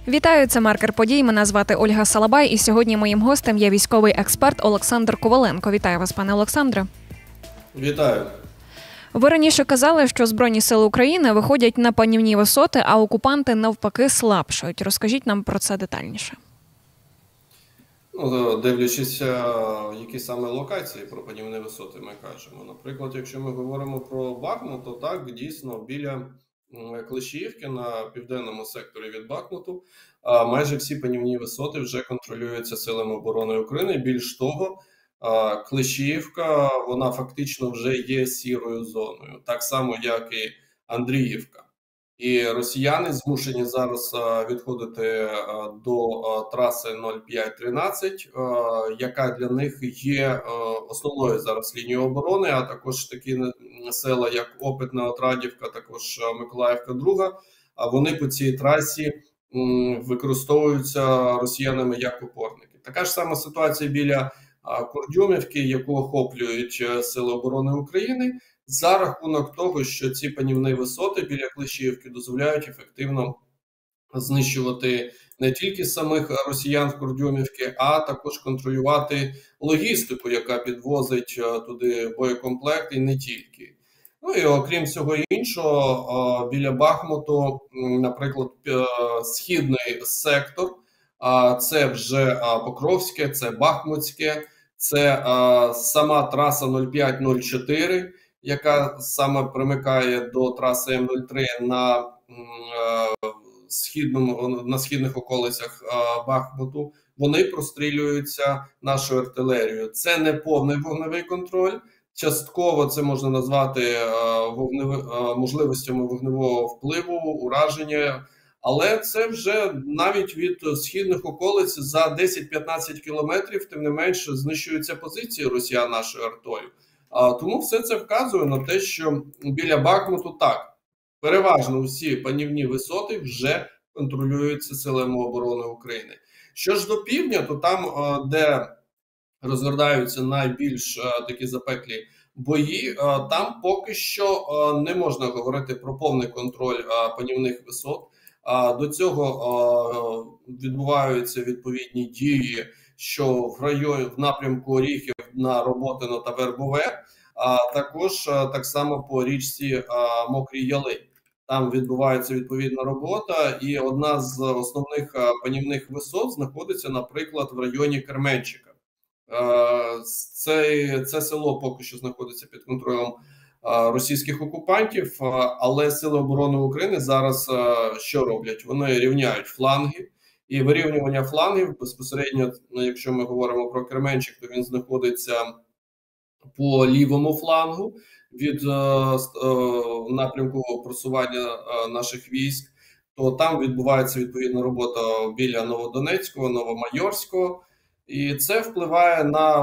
Вітаю, це «Маркер подій». Мене звати Ольга Салабай, і сьогодні моїм гостем є військовий експерт Олександр Коваленко. Вітаю вас, пане Олександре. Вітаю. Ви раніше казали, що Збройні сили України виходять на панівні висоти, а окупанти навпаки слабшають. Розкажіть нам про це детальніше. Дивлячись, які саме локації про панівні висоти ми кажемо. Наприклад, якщо ми говоримо про Бахмут, то так, дійсно, біля Клещіївки на південному секторі від Бахмуту майже всі панівні висоти вже контролюються силами оборони України. Більш того, Клещіївка, вона фактично вже є сірою зоною, так само, як і Андріївка. І росіяни змушені зараз відходити до траси 0513, яка для них є основною зараз лінією оборони, а також такі села, як Опитна, Отрадівка, також Миколаївка, Друга, вони по цій трасі використовуються росіянами як опорники. Така ж сама ситуація біля Курдюмівки, яку охоплюють Сили оборони України, за рахунок того, що ці панівні висоти біля Клещіївки дозволяють ефективно знищувати не тільки самих росіян в Курдюмівці, а також контролювати логістику, яка підвозить туди боєкомплект, і не тільки. Ну і окрім всього іншого, біля Бахмуту, наприклад, східний сектор, це вже Покровське, це Бахмутське, це сама траса 0504, яка саме примикає до траси М03 на східних околицях Бахмуту. Вони прострілюються нашою артилерією. Це не повний вогневий контроль. Частково це можна назвати можливостями вогневого впливу, ураження. Але це вже навіть від східних околиць за 10-15 кілометрів, тим не менше, знищуються позиції росіян нашою артою. Тому все це вказує на те, що біля Бахмуту так, переважно всі панівні висоти вже контролюються силами оборони України. Що ж до півдня, то там, де розгортаються найбільш такі запеклі бої, там поки що не можна говорити про повний контроль панівних висот. До цього відбуваються відповідні дії, що в напрямку Оріхів на Роботино та Вербове, а також так само по річці Мокрій Яли. Там відбувається відповідна робота, і одна з основних панівних висот знаходиться, наприклад, в районі Керменчика. Це село поки що знаходиться під контролем російських окупантів, але Сили оборони України зараз що роблять? Вони рівняють фланги, і вирівнювання флангів безпосередньо, якщо ми говоримо про Керменчик, то він знаходиться по лівому флангу від напрямку просування наших військ, то там відбувається відповідна робота біля Новодонецького, Новомайорського, і це впливає на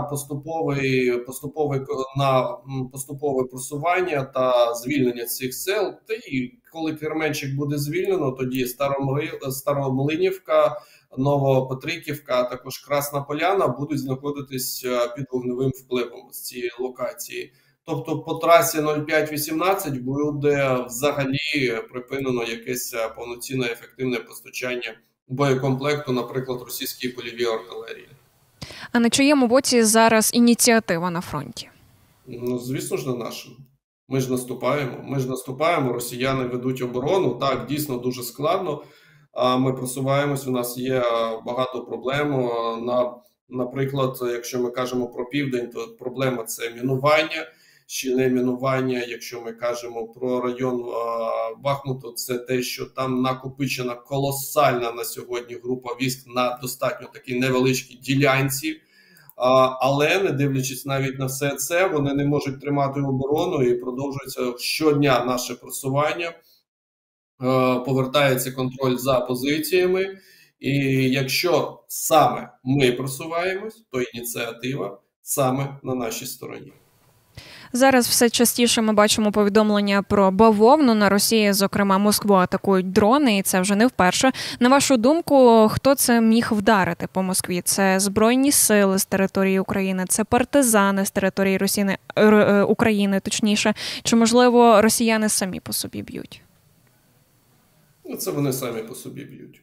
поступове просування та звільнення цих сел. Та і коли Керменчик буде звільнено, тоді Старомлинівка, Новопетриківка, а також Красна Поляна будуть знаходитись під вогневим впливом з цієї локації. Тобто по трасі 0518 буде взагалі припинено якесь повноцінне ефективне постачання боєкомплекту, наприклад, російській польовій артилерії. А на чиєму боці зараз ініціатива на фронті? Ну, звісно ж, на нашому. Ми ж наступаємо, росіяни ведуть оборону. Так, дійсно дуже складно. Ми просуваємось, у нас є багато проблем. Наприклад, якщо ми кажемо про південь, то проблема – це мінування, щільне мінування. Якщо ми кажемо про район Бахмуту, це те, що там накопичена колосальна на сьогодні група військ на достатньо такій невеличкій ділянці. Але, не дивлячись навіть на все це, вони не можуть тримати оборону і продовжується щодня наше просування. Повертається контроль за позиціями, і якщо саме ми просуваємось, то ініціатива саме на нашій стороні. Зараз все частіше ми бачимо повідомлення про бавовну. На Росії, зокрема, Москву атакують дрони, і це вже не вперше. На вашу думку, хто це міг вдарити по Москві? Це Збройні сили з території України, це партизани з території України, точніше, чи, можливо, росіяни самі по собі б'ють? Це вони самі по собі б'ють.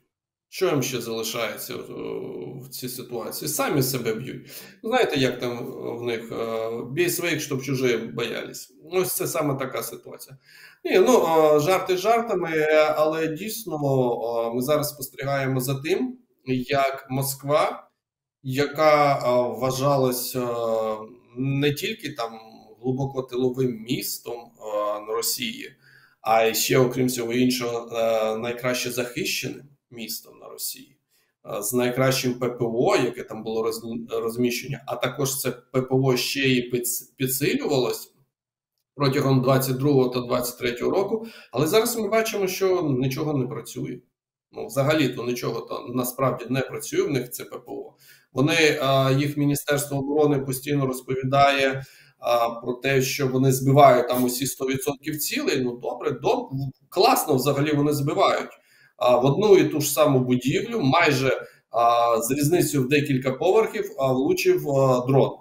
Що їм ще залишається в цій ситуації? Самі себе б'ють. Знаєте, як там в них бій своїх, щоб чужі боялись. Ось це саме така ситуація. Ні, ну, жарти жартами, але дійсно ми зараз спостерігаємо за тим, як Москва, яка вважалась не тільки там глибоко тиловим містом на Росії, а й ще, окрім всього іншого, найкраще захищеним містом на Росії, з найкращим ППО, яке там було розміщення, а також це ППО ще і підсилювалось протягом 22 та 23 року. Але зараз ми бачимо, що нічого не працює. Ну, взагалі-то нічого то насправді не працює в них це ППО. Вони, їх Міністерство оборони постійно розповідає про те, що вони збивають там усі 100% цілей. Ну добре, класно взагалі вони збивають. В одну і ту ж саму будівлю, майже з різницею в декілька поверхів, влучив дрон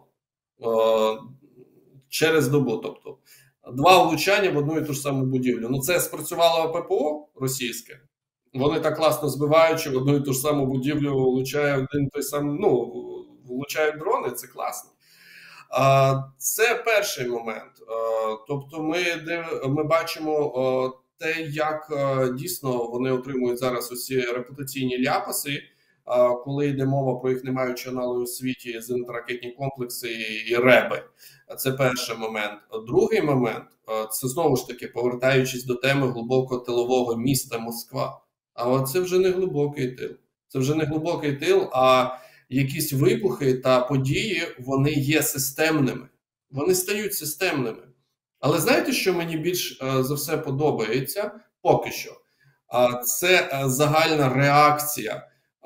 через добу. Тобто 2 влучання в одну і ту ж саму будівлю. Ну це спрацювало ППО російське. Вони так класно збиваючи в одну і ту ж саму будівлю, влучає один той сам, ну, влучають дрони, це класно. Це перший момент. Тобто ми бачимо те, як дійсно вони отримують зараз усі репутаційні ляпаси, коли йде мова про їх не маючи аналогу у світі зенітно-ракетні комплекси і РЕБи. Це перший момент. Другий момент – це знову ж таки, повертаючись до теми глибокого тилового міста Москва. А це вже не глибокий тил. Це вже не глибокий тил, а якісь вибухи та події, вони є системними. Вони стають системними. Але знаєте, що мені більш за все подобається? Поки що. Це загальна реакція.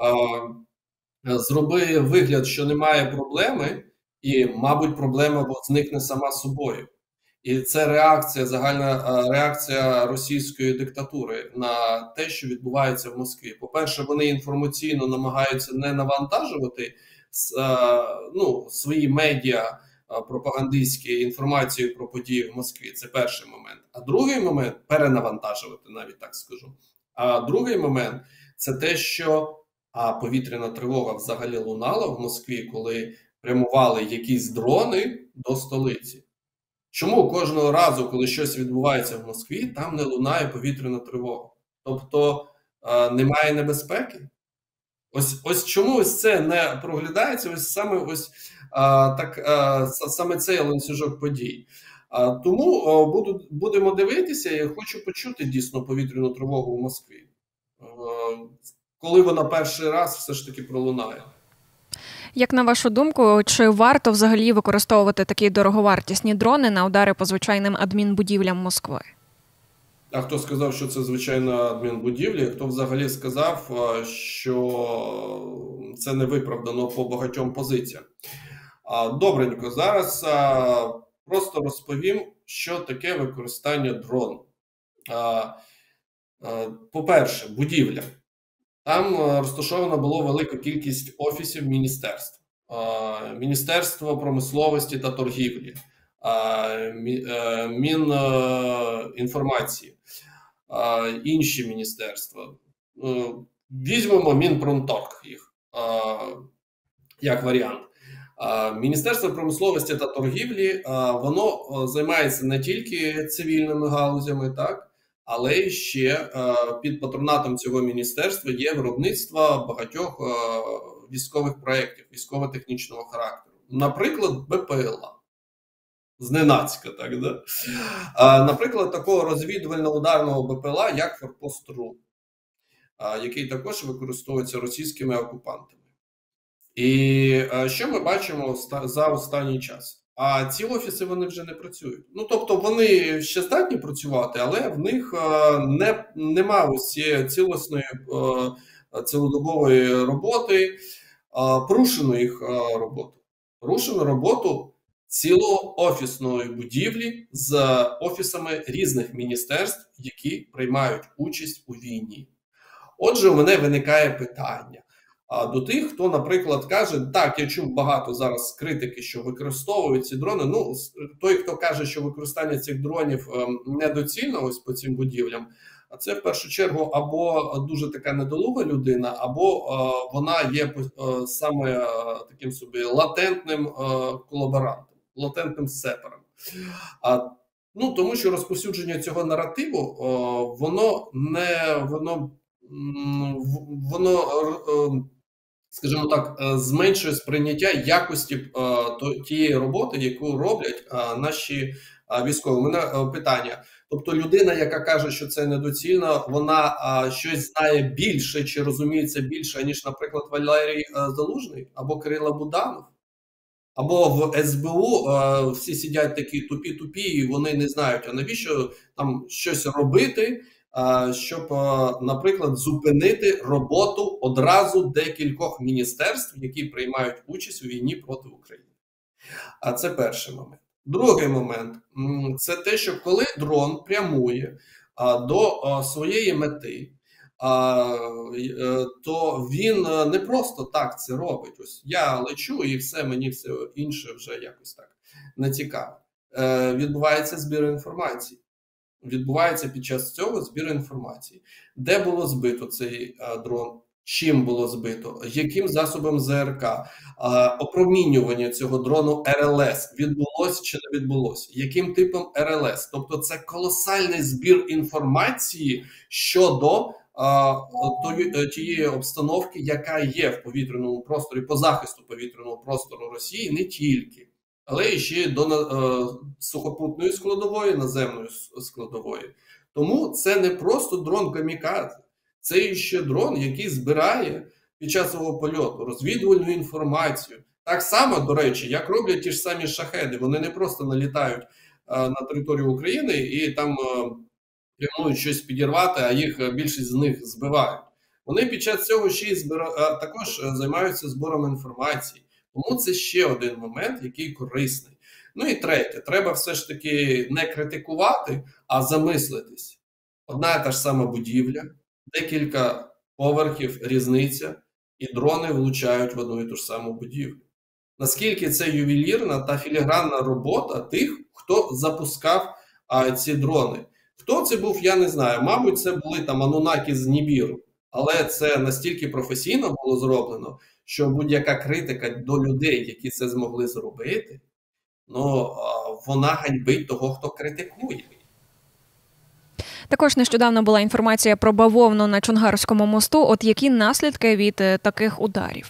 Зроби вигляд, що немає проблеми, і, мабуть, проблема зникне сама собою. І це реакція, загальна реакція російської диктатури на те, що відбувається в Москві. По-перше, вони інформаційно намагаються не навантажувати свої медіа пропагандистські інформацією про події в Москві. Це перший момент. А другий момент – перенавантажувати, навіть так скажу. А другий момент – це те, що повітряна тривога взагалі лунала в Москві, коли прямували якісь дрони до столиці. Чому кожного разу, коли щось відбувається в Москві, там не лунає повітряна тривога? Тобто немає небезпеки? Ось чому ось це не проглядається, саме цей ланцюжок подій. Тому будемо дивитися, я хочу почути дійсно повітряну тривогу в Москві. Коли вона перший раз все ж таки пролунає. Як на вашу думку, чи варто взагалі використовувати такі дороговартісні дрони на удари по звичайним адмінбудівлям Москви? А хто сказав, що це звичайна адмінбудівля? Хто взагалі сказав, що це не виправдано по багатьом позиціям? Добренько, зараз просто розповім, що таке використання дрону. По-перше, будівля. Там розташована була велика кількість офісів міністерств. Міністерство промисловості та торгівлі, Мінінформації, інші міністерства. Візьмемо Мінпромторг їх, як варіант. Міністерство промисловості та торгівлі, воно займається не тільки цивільними галузями, так? Але ще під патронатом цього міністерства є виробництво багатьох військових проєктів, військово-технічного характеру. Наприклад, БПЛА. Зненацька, так, да? Наприклад, такого розвідувально-ударного БПЛА, як Форпост-Ру, який також використовується російськими окупантами. І що ми бачимо за останній час? А ці офіси, вони вже не працюють. Ну, тобто, вони ще здатні працювати, але в них нема ось цілісної цілодобової роботи, порушено їх роботу. Порушено роботу цілоофісної будівлі з офісами різних міністерств, які приймають участь у війні. Отже, у мене виникає питання. До тих, хто, наприклад, каже, так, я чув багато зараз критики, що використовують ці дрони. Ну, той, хто каже, що використання цих дронів недоцільно ось по цим будівлям, А це в першу чергу або дуже така недолуга людина, або вона є саме таким собі латентним колаборантом, латентним сепаром. Ну, тому що розповсюдження цього наративу, воно скажімо так, зменшує сприйняття якості тієї роботи, яку роблять наші військові. У мене питання. Тобто людина, яка каже, що це недоцільно, вона щось знає більше чи розуміється більше, ніж, наприклад, Валерій Залужний або Кирило Буданов. Або в СБУ всі сидять такі тупі-тупі, і вони не знають, а навіщо там щось робити, щоб, наприклад, зупинити роботу одразу декількох міністерств, які приймають участь у війні проти України. А це перший момент. Другий момент – це те, що коли дрон прямує до своєї мети, то він не просто так це робить. Ось я лечу і все, мені все інше вже якось так не цікаво. Відбувається збір інформації. Відбувається під час цього збір інформації. Де було збито цей дрон? Чим було збито? Яким засобом ЗРК? Опромінювання цього дрону РЛС відбулося чи не відбулося? Яким типом РЛС? Тобто це колосальний збір інформації щодо тієї обстановки, яка є в повітряному просторі, по захисту повітряного простору Росії, не тільки, але і ще до сухопутної складової, наземної складової. Тому це не просто дрон камікадзе, це ще дрон, який збирає під час свого польоту розвідувальну інформацію. Так само, до речі, як роблять ті ж самі шахеди. Вони не просто налітають на територію України і там планують щось підірвати, а їх більшість з них збивають. Вони під час цього ще й також займаються збором інформації. Тому це ще один момент, який корисний. Ну і третє, треба все ж таки не критикувати, а замислитись. Одна і та ж сама будівля, декілька поверхів, різниця, і дрони влучають в одну і ту ж саму будівлю. Наскільки це ювелірна та філігранна робота тих, хто запускав ці дрони. Хто це був, я не знаю. Мабуть, це були там анунаки з Нібіру. Але це настільки професійно було зроблено, що будь-яка критика до людей, які це змогли зробити, ну, вона ганьбить того, хто критикує. Також нещодавно була інформація про бавовну на Чонгарському мосту. От які наслідки від таких ударів?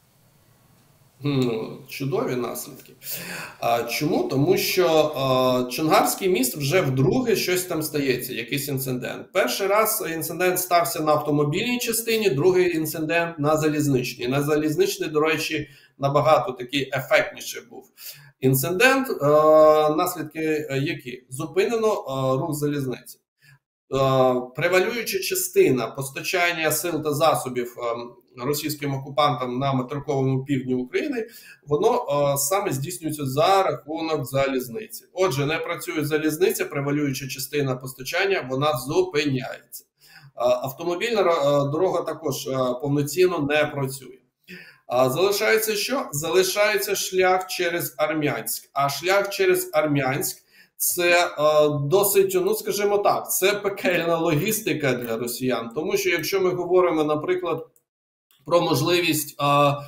Чудові наслідки. Чому? Тому що Чонгарський міст вже вдруге щось там стається, якийсь інцидент. Перший раз інцидент стався на автомобільній частині, другий інцидент на залізничній. На залізничній, до речі, набагато такий ефектніший був інцидент. Наслідки які? Зупинено рух залізниці. Превалююча частина постачання сил та засобів російським окупантам на материковому півдні України, воно саме здійснюється за рахунок залізниці. Отже, не працює залізниця, превалююча частина постачання, вона зупиняється. Автомобільна дорога також повноцінно не працює. Залишається що? Залишається шлях через Армянськ. А шлях через Армянськ – це досить, ну скажімо так, це пекельна логістика для росіян. Тому що якщо ми говоримо, наприклад, про можливість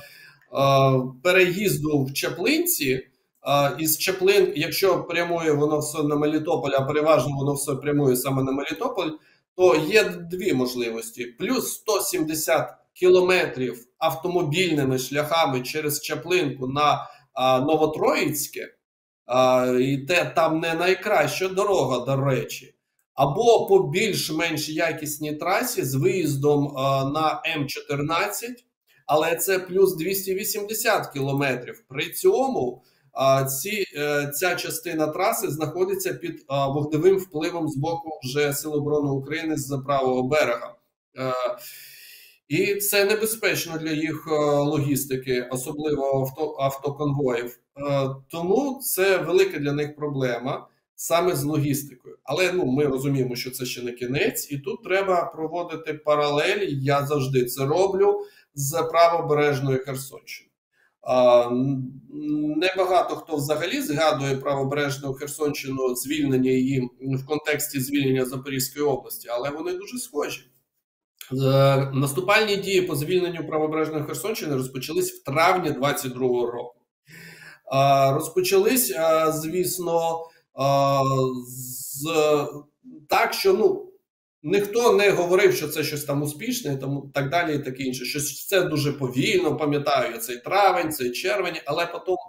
переїзду в Чаплинці, із Чаплин, якщо прямує воно все на Мелітополь, а переважно воно все прямує саме на Мелітополь, то є дві можливості. Плюс 170 кілометрів автомобільними шляхами через Чаплинку на Новотроїцьке, і там не найкраща дорога, до речі, або по більш-менш якісній трасі з виїздом на М14, але це плюс 280 кілометрів. При цьому ця частина траси знаходиться під вогневим впливом з боку вже Сил оборони України з правого берега. І це небезпечно для їх логістики, особливо автоконвоїв. Тому це велика для них проблема саме з логістикою. Але ми розуміємо, що це ще не кінець, і тут треба проводити паралелі, я завжди це роблю, з правобережною Херсонщиною. Небагато хто взагалі згадує правобережну Херсонщину, звільнення її в контексті звільнення Запорізької області, але вони дуже схожі. Наступальні дії по звільненню правобережної Херсонщини розпочались в травні 22-го року. Розпочались, звісно, так, що ніхто не говорив, що це щось там успішне, тому так далі і таке інше. Що це дуже повільно, пам'ятаю я цей травень, цей червень, але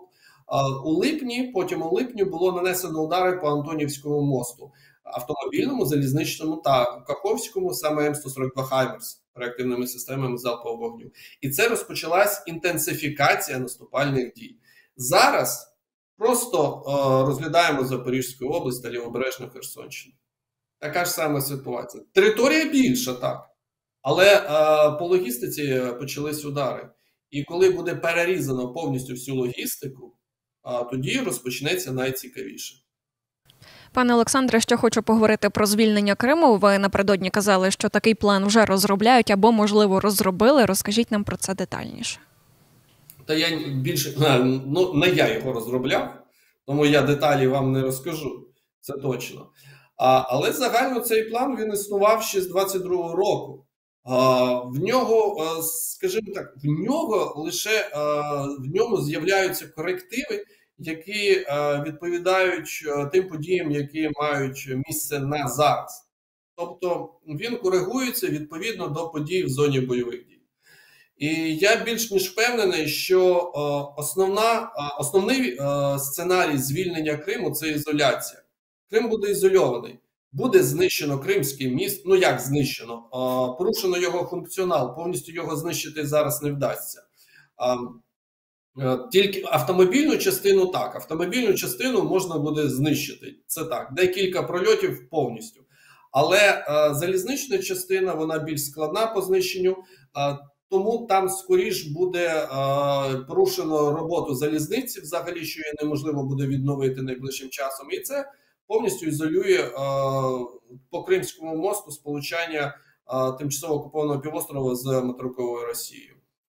потім у липні було нанесено удари по Антонівському мосту, автомобільному, залізничному та Каховському, саме М142 «Хаймерс» реактивними системами залпового вогню. І це розпочалась інтенсифікація наступальних дій. Зараз просто розглядаємо Запорізьку область та Лівобережну Херсонщину. Така ж сама ситуація. Територія більша, так. Але по логістиці почались удари. І коли буде перерізано повністю всю логістику, тоді розпочнеться найцікавіше. Пане Олександре, ще хочу поговорити про звільнення Криму. Ви напередодні казали, що такий план вже розробляють або, можливо, розробили. Розкажіть нам про це детальніше. Та я не я його розробляв, тому я деталі вам не розкажу, це точно. Але загально цей план, він існував ще з 22-го року. В нього, скажімо так, в ньому з'являються корективи, які відповідають тим подіям, які мають місце на зараз. Тобто він коригується відповідно до подій в зоні бойових дій. І я більш ніж впевнений, що основний сценарій звільнення Криму – це ізоляція. Крим буде ізольований. Буде знищено Кримський міст, як знищено? Порушено його функціонал, повністю його знищити зараз не вдасться. Тільки автомобільну частину так, автомобільну частину можна буде знищити, це так, декілька прольотів повністю. Але залізнична частина, вона більш складна по знищенню, тому там скоріш буде порушено роботу залізниці взагалі, що її неможливо буде відновити найближчим часом. І це повністю ізолює по Кримському мосту сполучання тимчасово окупованого півострова з материковою Росією.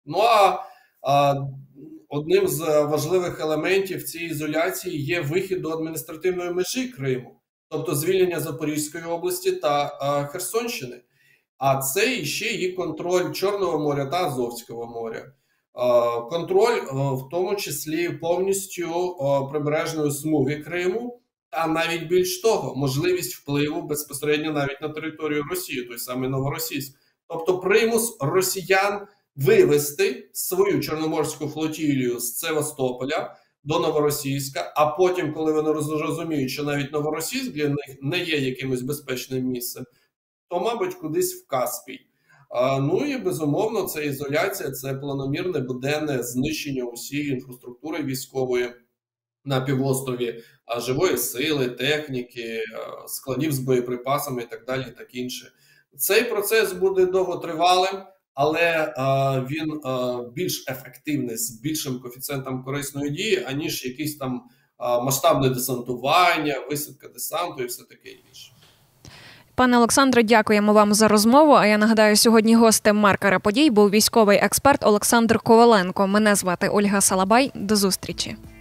Одним з важливих елементів цієї ізоляції є вихід до адміністративної межі Криму, тобто звільнення Запорізької області та Херсонщини. А це ще і контроль Чорного моря та Азовського моря. Контроль, в тому числі, повністю прибережної смуги Криму, а навіть більш того, можливість впливу безпосередньо навіть на територію Росії, той самий Новоросійськ. Тобто примус росіян вивести свою Чорноморську флотилію з Севастополя до Новоросійська, а потім, коли вони розуміють, що навіть Новоросійськ для них не є якимось безпечним місцем, то, мабуть, кудись в Каспій. І, безумовно, це ізоляція, це планомірне буденне знищення усієї інфраструктури військової на півострові, живої сили, техніки, складів з боєприпасами і так далі, і так інше. Цей процес буде довготривалим, але він більш ефективний, з більшим коефіцієнтом корисної дії, аніж якісь там масштабне десантування, висадка десанту і все таке інше. Пане Олександре, дякуємо вам за розмову. А я нагадаю, сьогодні гостем маркера подій був військовий експерт Олександр Коваленко. Мене звати Ольга Салабай. До зустрічі.